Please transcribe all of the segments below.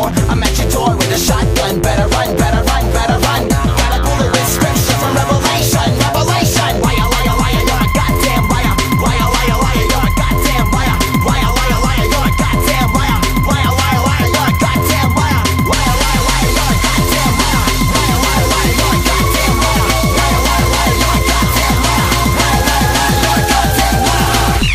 I'm at your door with a shotgun. Better run, better run, better run. Got a bullet with scripture from Revelation, Revelation. Liar, liar, liar, you're a goddamn liar. Liar, liar, liar, you're a goddamn liar. Liar, liar, liar, you're a goddamn liar. Liar, liar, liar, you're a goddamn liar. Liar, liar, liar, you're a goddamn liar. Liar, liar, liar, you're a goddamn liar. Liar, liar, liar, you're a goddamn liar. Liar, liar, liar, you're a goddamn liar.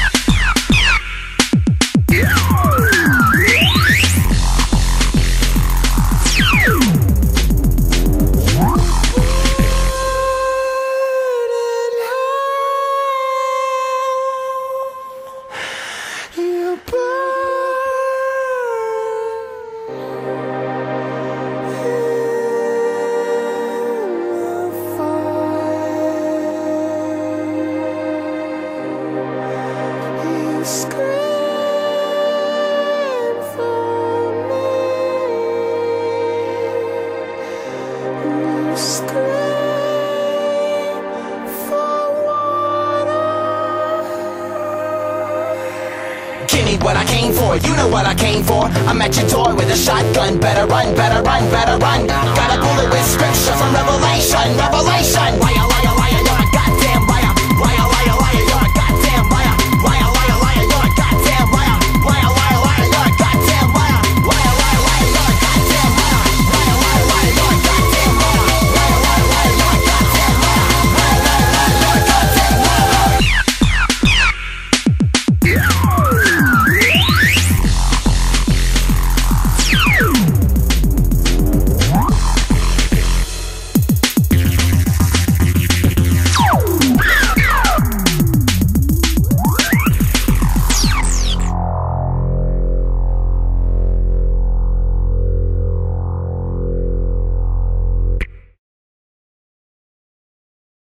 Give me what I came for, you know what I came for. I'm at your door with a shotgun. Better run, better run, better run. Got a bullet with scripture from Revelation, Revelation. Why you